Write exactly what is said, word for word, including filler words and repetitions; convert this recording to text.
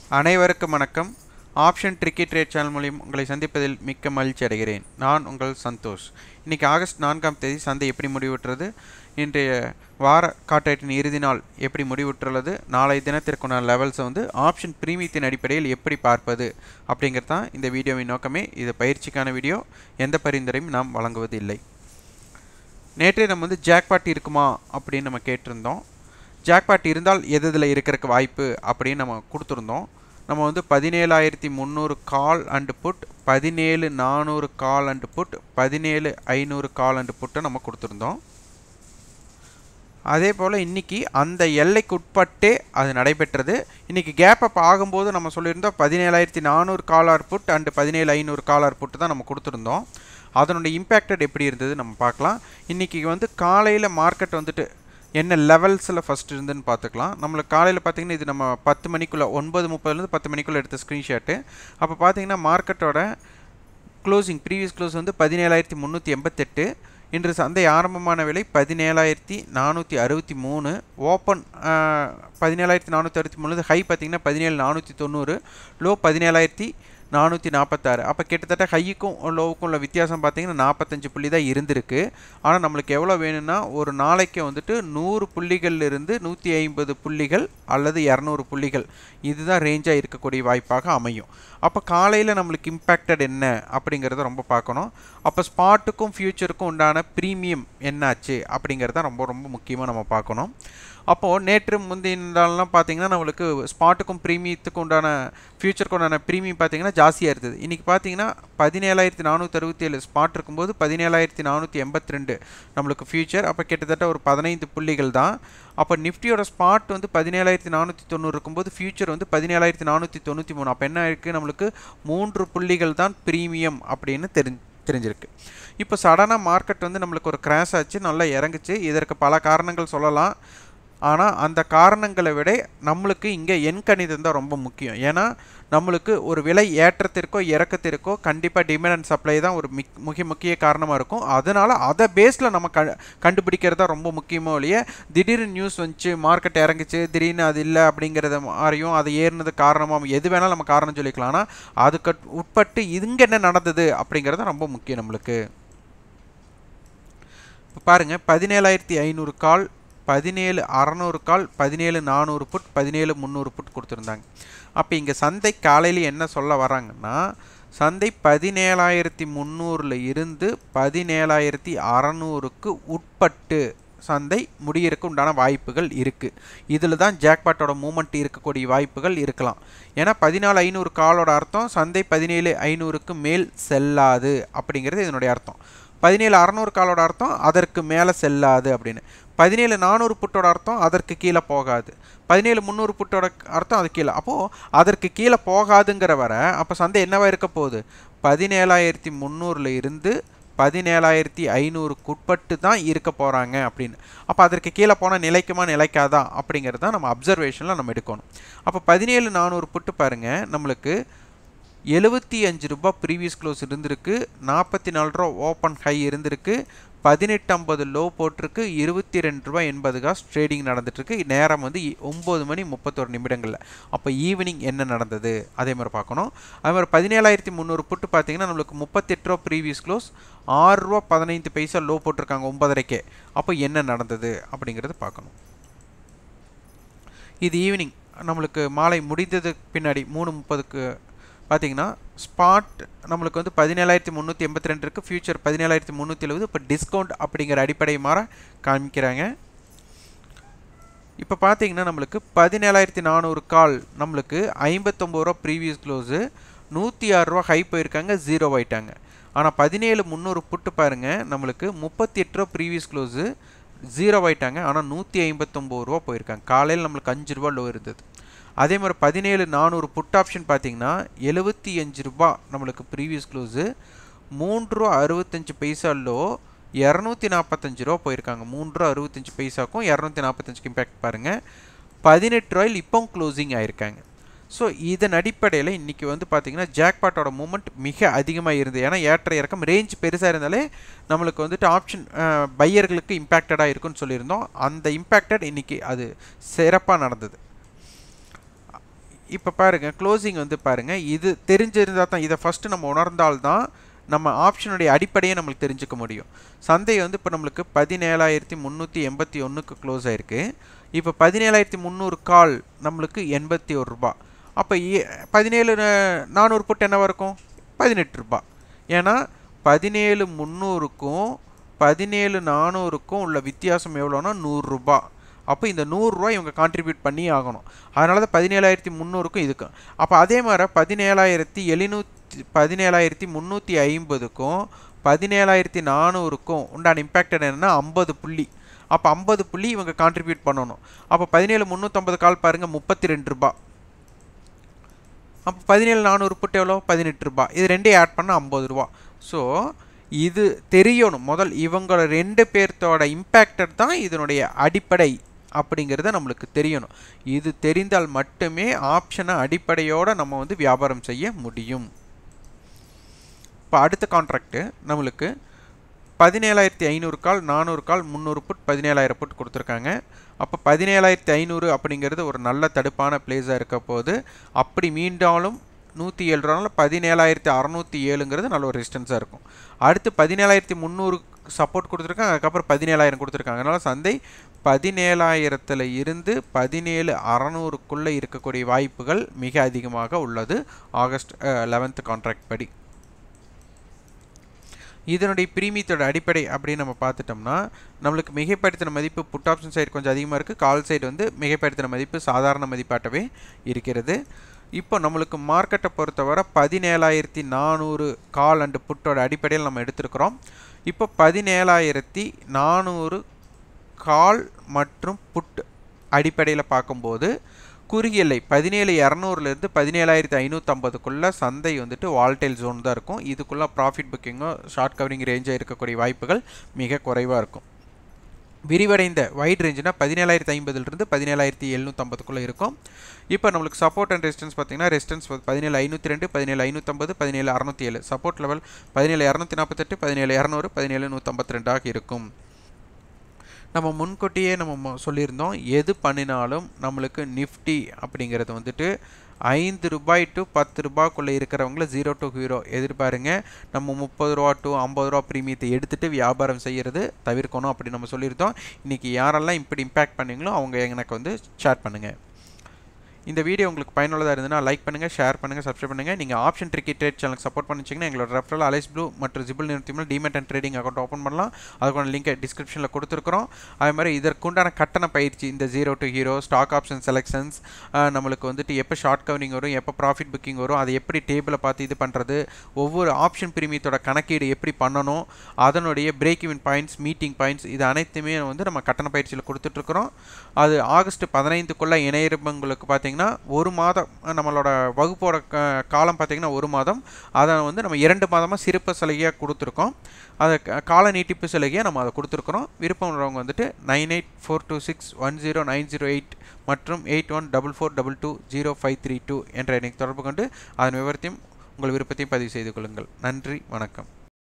அனைவருக்கும் வணக்கம். Option tricky trade channel மூலம் உங்களை சந்திப்பதில் மிக்க மகிழ்ச்சி அடைகிறேன். நான் உங்கள் சந்தோஷ். இன்னைக்கு ஆகஸ்ட் நான்காம் தேதி சந்தை எப்படி முடிவுற்றது, இன்றைய வார காற்றேட்டின் இறுதி நாள் எப்படி முடிவுற்றுள்ளது, நாளை தினத்திற்குன லெவல்ஸை வந்து ஆப்ஷன் பிரீமியத்தின் அடிப்படையில் எப்படி பார்ப்பது அப்படிங்கிறது தான் இந்த வீடியோவின் நோக்கமே. இது பயிற்சிக்கான வீடியோ, எந்த பரிந்துரையும் நாம் வழங்குவதில்லை. நேற்றே நம்ம வந்து ஜாக்பாட் இருக்குமா அப்படின்னு நம்ம கேட்டிருந்தோம். ஜாக்பாட் இருந்தால் எது இதில் இருக்கிறதுக்கு வாய்ப்பு அப்படின்னு நம்ம கொடுத்துருந்தோம். நம்ம வந்து பதினேழாயிரத்தி முந்நூறு கால் அண்டு புட், பதினேழு நானூறு கால் அண்டு புட், பதினேழு ஐநூறு கால் அண்டு புட்டை நம்ம கொடுத்துருந்தோம். அதே போல் இன்றைக்கி அந்த எல்லைக்கு உட்பட்டே அது நடைபெற்றது. இன்றைக்கி கேப் அப் ஆகும்போது நம்ம சொல்லியிருந்தோம் பதினேழாயிரத்தி நானூறு காலார் புட் அண்டு பதினேழு ஐநூறு காலார் புட்டு தான் நம்ம கொடுத்துருந்தோம். அதனுடைய இம்பேக்டட் எப்படி இருந்தது நம்ம பார்க்கலாம். இன்றைக்கி வந்து காலையில் மார்க்கெட் வந்துட்டு என்ன லெவல்ஸில் ஃபஸ்ட் இருந்துன்னு பார்த்துக்கலாம். நம்மளுக்கு காலையில் பார்த்திங்கன்னா இது நம்ம பத்து மணிக்குள்ளே ஒன்பது முப்பதுலேருந்து பத்து மணிக்குள்ளே எடுத்த ஸ்க்ரீன்ஷாட்டு. அப்போ பார்த்திங்கன்னா மார்க்கெட்டோட க்ளோசிங் ப்ரீவியஸ் க்ளோஸ் வந்து பதினேழாயிரத்தி முந்நூற்றி எண்பத்தெட்டு. இன்று சந்தை ஆரம்பமான விலை பதினேழாயிரத்தி நானூற்றி அறுபத்தி மூணு. ஓப்பன் பதினேழாயிரத்தி நானூற்றி அறுபத்தி மூணு. ஹை பார்த்திங்கன்னா பதினேழு நானூற்றி தொண்ணூறு. லோ பதினேழாயிரத்தி நானூற்றி நாற்பத்தாறு. அப்போ கிட்டத்தட்ட ஹைக்கும் லோவுக்கும் உள்ள வித்தியாசம் பார்த்திங்கன்னா நாற்பத்தஞ்சு புள்ளி தான் இருந்திருக்கு. ஆனால் நம்மளுக்கு எவ்வளோ வேணும்னா ஒரு நாளைக்கு வந்துட்டு நூறு புள்ளிகள்லேருந்து நூற்றி ஐம்பது புள்ளிகள் அல்லது இரநூறு புள்ளிகள், இதுதான் ரேஞ்சாக இருக்கக்கூடிய வாய்ப்பாக அமையும். அப்போ காலையில் நம்மளுக்கு இம்பேக்டட் என்ன அப்படிங்கிறத ரொம்ப பார்க்கணும். அப்போ ஸ்பாட்டுக்கும் ஃப்யூச்சருக்கும் உண்டான ப்ரீமியம் என்னாச்சு அப்படிங்கிறத ரொம்ப ரொம்ப முக்கியமாக நம்ம பார்க்கணும். அப்போது நேற்று முந்தினாலாம் பார்த்திங்கன்னா நம்மளுக்கு ஸ்பாட்டுக்கும் ப்ரீமியத்துக்கும் உண்டான ஃப்யூச்சருக்கு உண்டான ப்ரீமியம் பார்த்திங்கன்னா ஜாஸ்தியாக இருந்தது. இன்றைக்கி பார்த்திங்கன்னா பதினேழாயிரத்தி நானூற்றி அறுபத்தி ஏழு ஸ்பாட் இருக்கும்போது பதினேழாயிரத்தி நானூற்றி எண்பத்தி ரெண்டு நம்மளுக்கு ஃப்யூச்சர். அப்போ கிட்டத்தட்ட ஒரு பதினைந்து புள்ளிகள் தான். அப்போ நிஃப்டியோட ஸ்பாட் வந்து பதினேழாயிரத்தி நானூற்றி தொண்ணூறு இருக்கும்போது ஃப்யூச்சர் வந்து பதினேழாயிரத்தி நானூற்றி தொண்ணூற்றி மூணு. அப்போ என்ன இருக்குது, நம்மளுக்கு மூன்று புள்ளிகள் தான் ப்ரீமியம் அப்படின்னு தெரிஞ்சு தெரிஞ்சிருக்கு. இப்போ சடனாக மார்க்கெட் வந்து நம்மளுக்கு ஒரு கிராஷ் ஆச்சு, நல்லா இறங்குச்சு. இதற்கு பல காரணங்கள் சொல்லலாம். ஆனால் அந்த காரணங்களை விட நம்மளுக்கு இங்கே எண்கணிதம் தான் ரொம்ப முக்கியம். ஏன்னா நம்மளுக்கு ஒரு விலை ஏற்றத்திற்கோ இறக்கத்திற்கோ கண்டிப்பாக டிமாண்ட் அண்ட் சப்ளை தான் ஒரு மிக் முக்கிய முக்கிய காரணமாக இருக்கும். அதனால் அதை பேஸில் நம்ம க கண்டுபிடிக்கிறது தான் ரொம்ப முக்கியமோ இல்லையே. திடீர்னு நியூஸ் வந்துச்சு, மார்க்கெட் இறங்குச்சு, திடீர்னு அது இல்லை அப்படிங்கிறத மாதிரியும் அது ஏறினது காரணமாக எது வேணாலும் நம்ம காரணம் சொல்லிக்கலாம். ஆனால் அதுக்கு உட்பட்டு இங்கே என்ன நடந்தது அப்படிங்கிறது ரொம்ப முக்கியம் நம்மளுக்கு. இப்போ பாருங்கள், பதினேழாயிரத்தி ஐநூறு கால், பதினேழு அறநூறு கால், பதினேழு நானூறு புட், பதினேழு முந்நூறு புட் கொடுத்துருந்தாங்க. அப்போ இங்கே சந்தை காலையில் என்ன சொல்ல வராங்கன்னா, சந்தை பதினேழாயிரத்தி முந்நூறில் இருந்து பதினேழாயிரத்தி அறநூறுக்கு உட்பட்டு சந்தை முடியிறக்கு உண்டான வாய்ப்புகள் இருக்குது. இதில் தான் ஜாக்பாட்டோட மூமெண்ட் இருக்கக்கூடிய வாய்ப்புகள் இருக்கலாம். ஏன்னா பதினாலு ஐநூறு காலோட அர்த்தம் சந்தை பதினேழு ஐநூறுக்கு மேல் செல்லாது அப்படிங்கிறது இதனுடைய அர்த்தம். பதினேழு அறநூறு காலோட அர்த்தம் அதற்கு மேலே செல்லாது அப்படின்னு. பதினேழு நானூறு புட்டோட அர்த்தம் அதற்கு கீழே போகாது. பதினேழு முந்நூறு புட்டோட அர்த்தம் அது கீழே. அப்போது அதற்கு கீழே போகாதுங்கிற வர அப்போ சந்தை என்னவா இருக்க போகுது, பதினேழாயிரத்தி முந்நூறில் இருந்து பதினேழாயிரத்தி ஐநூறுக்கு உட்பட்டு தான் இருக்க போகிறாங்க அப்படின்னு. அப்போ அதற்கு கீழே போனால் நிலைக்குமா நிலைக்காதா அப்படிங்கிறது தான் நம்ம அப்சர்வேஷனில் நம்ம எடுக்கணும். அப்போ பதினேழு நானூறு புட்டு பாருங்கள், நம்மளுக்கு எழுபத்தி அஞ்சு ரூபா ப்ரீவியஸ் க்ளோஸ் இருந்திருக்கு, நாற்பத்தி நாலு ரூபா ஓப்பன் ஹை இருந்திருக்கு, பதினெட்டு ஐம்பது லோ போட்டிருக்கு, இருபத்தி ரெண்டு ரூபா எண்பது காசு ட்ரேடிங் நடந்துட்டுருக்கு. நேரம் வந்து ஒம்பது மணி முப்பத்தொரு நிமிடங்களில். அப்போ ஈவினிங் என்ன நடந்தது அதே மாதிரி பார்க்கணும். அதே மாதிரி பதினேழாயிரத்தி முந்நூறு புட்டு பார்த்தீங்கன்னா நம்மளுக்கு முப்பத்தெட்டு ரூபா ப்ரீவியஸ் க்ளோஸ், ஆறு ரூபா பதினைந்து பைசா லோ போட்டிருக்காங்க ஒன்பதரைக்கே. அப்போ என்ன நடந்தது அப்படிங்கிறது பார்க்கணும். இது ஈவினிங் நம்மளுக்கு மாலை முடிந்ததுக்கு பின்னாடி மூணு முப்பதுக்கு பார்த்திங்கன்னா ஸ்பாட் நம்மளுக்கு வந்து பதினேழாயிரத்தி முந்நூற்றி எண்பத்தி ரெண்டு இருக்குது, ஃபியூச்சர் பதினேழாயிரத்தி முந்நூற்றி எழுபது. இப்போ டிஸ்கவுண்ட் அப்படிங்கிற அடிப்படை மாற காமிக்கிறாங்க. இப்போ பார்த்தீங்கன்னா நம்மளுக்கு பதினேழாயிரத்தி நானூறு கால் நம்மளுக்கு ஐம்பத்தொம்பது ரூபா ப்ரீவியஸ் க்ளோஸு, நூற்றி ஆறு ரூபா ஹை போயிருக்காங்க, ஜீரோ ஆயிட்டாங்க. ஆனால் பதினேழு முந்நூறு புட்டு பாருங்கள், நம்மளுக்கு முப்பத்தி எட்டு ரூபா ப்ரீவியஸ் க்ளோஸு, ஜீரோ ஆயிட்டாங்க. ஆனால் நூற்றி ஐம்பத்தொம்பது ரூபா போயிருக்காங்க. காலையில் நம்மளுக்கு அஞ்சு ரூபா லோ இருந்தது. அதே மாதிரி பதினேழு நானூறு புட் ஆப்ஷன் பார்த்திங்கன்னா எழுபத்தி அஞ்சு ரூபா நம்மளுக்கு ப்ரீவியஸ் க்ளோஸு, மூன்று ரூபா அறுபத்தஞ்சு பைசா லோ, இரநூத்தி நாற்பத்தஞ்சு ரூபா போயிருக்காங்க. மூன்று ரூபா அறுபத்தஞ்சு பைசாக்கும் இரநூத்தி நாற்பத்தஞ்சுக்கு இம்பேக்ட் பாருங்கள். பதினெட்டு ரூபாயில் இப்போ க்ளோசிங் ஆகிருக்காங்க. ஸோ இதன் அடிப்படையில் இன்றைக்கி வந்து பார்த்திங்கன்னா ஜாக்பாட்டோட மூமெண்ட் மிக அதிகமாக இருந்தது. ஏன்னா ஏற்ற இறக்கம் ரேஞ்ச் பெருசாக இருந்தாலே நம்மளுக்கு வந்துட்டு ஆப்ஷன் பையர்களுக்கு இம்பேக்டடாக இருக்குன்னு சொல்லியிருந்தோம். அந்த இம்பேக்டட் இன்றைக்கி அது சிறப்பாக நடந்தது. இப்போ பாருங்க க்ளோசிங் வந்து பாருங்க இது தெரிஞ்சிருந்தா தான் இதை ஃபர்ஸ்ட் நம்ம உணர்ந்தால்தான் நம்ம ஆப்ஷனுடைய அடிப்படையை நம்மளுக்கு தெரிஞ்சுக்க முடியும். சந்தை வந்து இப்போ நம்மளுக்கு பதினேழாயிரத்தி முந்நூற்றி எண்பத்தி ஒன்றுக்கு க்ளோஸ் ஆயிருக்கு. இப்போ பதினேழாயிரத்தி முந்நூறு கால் நம்மளுக்கு எண்பத்தி ஒரு ரூபா. அப்போ பதினேழு நானூறு புட் என்னவா இருக்கும்? பதினெட்டு ரூபா. ஏன்னா பதினேழு முந்நூறுக்கும் பதினேழு நானூறுக்கும் உள்ள வித்தியாசம் எவ்வளோன்னா நூறுரூபா. அப்போ இந்த நூறுரூவா இவங்க கான்ட்ரிபியூட் பண்ணி ஆகணும். அதனால தான் பதினேழாயிரத்தி முந்நூறுக்கும் இதுக்கும். அப்போ அதே மாதிரி பதினேழாயிரத்தி எழுநூற்றி பதினேழாயிரத்தி முந்நூற்றி ஐம்பதுக்கும் பதினேழாயிரத்தி நானூறுக்கும் உண்டான இம்பேக்டட் என்னன்னா ஐம்பது புள்ளி. அப்போ ஐம்பது புள்ளி இவங்க கான்ட்ரிபியூட் பண்ணணும். அப்போ பதினேழு முந்நூற்றம்பது கால் பாருங்கள் முப்பத்தி ரெண்டு ரூபா. அப்போ பதினேழு நானூறு புட்டு எவ்வளோ? பதினெட்டு ரூபா. இது ரெண்டையும் ஆட் பண்ணால் ஐம்பது ரூபா. ஸோ இது தெரியணும். முதல் இவங்கள ரெண்டு பேர்த்தோட இம்பேக்டட் தான் இதனுடைய அடிப்படை அப்படிங்கிறத நம்மளுக்கு தெரியணும். இது தெரிந்தால் மட்டுமே ஆப்ஷனை அடிப்படையோடு நம்ம வந்து வியாபாரம் செய்ய முடியும். இப்போ அடுத்த கான்ட்ராக்ட் நம்மளுக்கு பதினேழாயிரத்தி ஐநூறு கால் நானூறு கால் முந்நூறு புட் பதினேழாயிரம் புட் கொடுத்துருக்காங்க. அப்போ பதினேழாயிரத்தி ஐநூறு அப்படிங்கிறது ஒரு நல்ல தடுப்பான பிளேஸாக இருக்க போது அப்படி மீண்டாலும் நூற்றி ஏழு ரூபானால பதினேழாயிரத்தி அறநூற்றி ஏழுங்கிறது நல்ல ஒரு ரெசிஸ்டன்ஸாக இருக்கும். அடுத்து பதினேழாயிரத்தி முந்நூறு சப்போர்ட் கொடுத்துருக்காங்க. அதுக்கப்புறம் பதினேழாயிரம் கொடுத்துருக்காங்க. அதனால் சந்தை பதினேழாயிரத்தில் இருந்து பதினேழு அறநூறுக்குள்ளே இருக்கக்கூடிய வாய்ப்புகள் மிக அதிகமாக உள்ளது ஆகஸ்ட் லெவன்த் கான்ட்ராக்ட் படி. இதனுடைய பிரீமியத்தோட அடிப்படை அப்படின்னு நம்ம பார்த்துட்டோம்னா நம்மளுக்கு மிகைப்படுத்தின மதிப்பு புட் ஆப்ஷன் சைடு கொஞ்சம் அதிகமாக இருக்குது. கால் சைடு வந்து மிகைப்படுத்தின மதிப்பு சாதாரண மதிப்பாட்டவே இருக்கிறது. இப்போ நம்மளுக்கு மார்க்கெட்டை பொறுத்தவரை பதினேழாயிரத்தி நானூறு கால் அண்டு புட்டோட அடிப்படையில் நம்ம எடுத்துருக்கிறோம். இப்போ பதினேழாயிரத்தி நானூறு கால் மற்றும் புட் அடிப்படையில் பார்க்கும்போது குறுகிய எல்லை பதினேழு இரநூறுலேருந்து பதினேழாயிரத்தி ஐநூற்றம்பதுக்குள்ளே சந்தை வந்துட்டு வால்டைல் ஜோன் தான் இருக்கும். இதுக்குள்ளே ப்ராஃபிட் புக்கிங்கோ ஷார்ட் கவரிங் ரேஞ்சாக இருக்கக்கூடிய வாய்ப்புகள் மிக குறைவாக இருக்கும். விரிவடைந்த வைட் ரேஞ்சுனா பதினேழாயிரத்தி ஐம்பதுலேருந்து பதினேழாயிரத்தி எழுநூற்றம்பதுக்குள்ளே இருக்கும். இப்போ நம்மளுக்கு சப்போர்ட் அண்ட் ரெசிஸ்டன்ஸ் பார்த்தீங்கன்னா ரெசிஸ்டன்ஸ் பதினேழு ஐநூற்றி ரெண்டு பதினேழு ஐநூற்றம்பது பதினேழு அறுநூற்றி ஏழு சப்போர்ட் லெவல் பதினேழு இரநூத்தி நாற்பத்தெட்டு பதினேழு இரநூறு பதினேழு நூற்றம்பத்தி ரெண்டாக இருக்கும். நம்ம முன்கூட்டியே நம்ம சொல்லியிருந்தோம் எது பண்ணினாலும் நம்மளுக்கு நிஃப்டி அப்படிங்கிறது வந்துட்டு ஐந்து ரூபாய் டு பத்து ரூபாய்க்குள்ளே இருக்கிறவங்கள ஜீரோ டு ஹீரோ எதிர்பாருங்க. நம்ம முப்பது ரூபா டு ஐம்பது ரூபா ப்ரீமியத்தை எடுத்துகிட்டு வியாபாரம் செய்கிறது தவிர்க்கணும் அப்படி நம்ம சொல்லியிருந்தோம். இன்றைக்கி யாரெல்லாம் இப்படி இம்பேக்ட் பண்ணீங்களோ அவங்க எனக்கு வந்து ஷேர் பண்ணுங்கள். இந்த வீடியோ உங்களுக்கு பயனுள்ளதாக இருந்ததுன்னா லைக் பண்ணுங்கள், ஷேர் பண்ணுங்கள், சப்ஸ்கிரைப் பண்ணுங்கள். நீங்கள் ஆப்ஷன் ட்ரிக்கி ட்ரேட் சேனலுக்கு சப்போர்ட் பண்ணிச்சிங்கன்னா எங்களோட ரெஃபரல் அலைஸ் ப்ளூ மற்றும் ஜிபிள் நிறுத்திமல் demat and trading account open பண்ணலாம். அதுக்கான லிங்கை டிஸ்கிரிப்ஷனில் கொடுத்துருக்குறோம். அதே மாதிரி இதற்குண்டான கட்டண பயிற்சி இந்த zero to hero stock option selections நம்மளுக்கு வந்துட்டு எப்போ ஷார்ட் கவரிங் வரும், எப்போ ப்ராஃபிட் புக்கிங் வரும், அதை எப்படி டேபிளை பார்த்து இது பண்ணுறது, ஒவ்வொரு ஆப்ஷன் பிரீமியத்தோட கணக்கீடு எப்படி பண்ணணும், அதனுடைய break even points meeting points இது அனைத்துமே வந்து நம்ம கட்டண பயிற்சியில் கொடுத்துட்ருக்குறோம். அது ஆகஸ்ட் பதினைந்துக்குள்ளே இணையவங்களுக்கு பார்த்தீங்கன்னா ஒரு மாதம் நம்மளோட வகுப்போட காலம் பார்த்திங்கன்னா ஒரு மாதம். அதை வந்து நம்ம இரண்டு மாதமாக சிறப்பு சலுகையாக கொடுத்துருக்கோம். அதை கால நீட்டிப்பு சலுகையாக நம்ம அதை கொடுத்துருக்குறோம். விருப்பம் உள்ளவங்க வந்துட்டு nine eight four two six one zero nine zero eight மற்றும் eight one double four double two zero five three two என்ற எண்ணுக்கு தொடர்பு கொண்டு அதன் விவரத்தையும் உங்கள் விருப்பத்தையும் பதிவு செய்து கொள்ளுங்கள். நன்றி, வணக்கம்.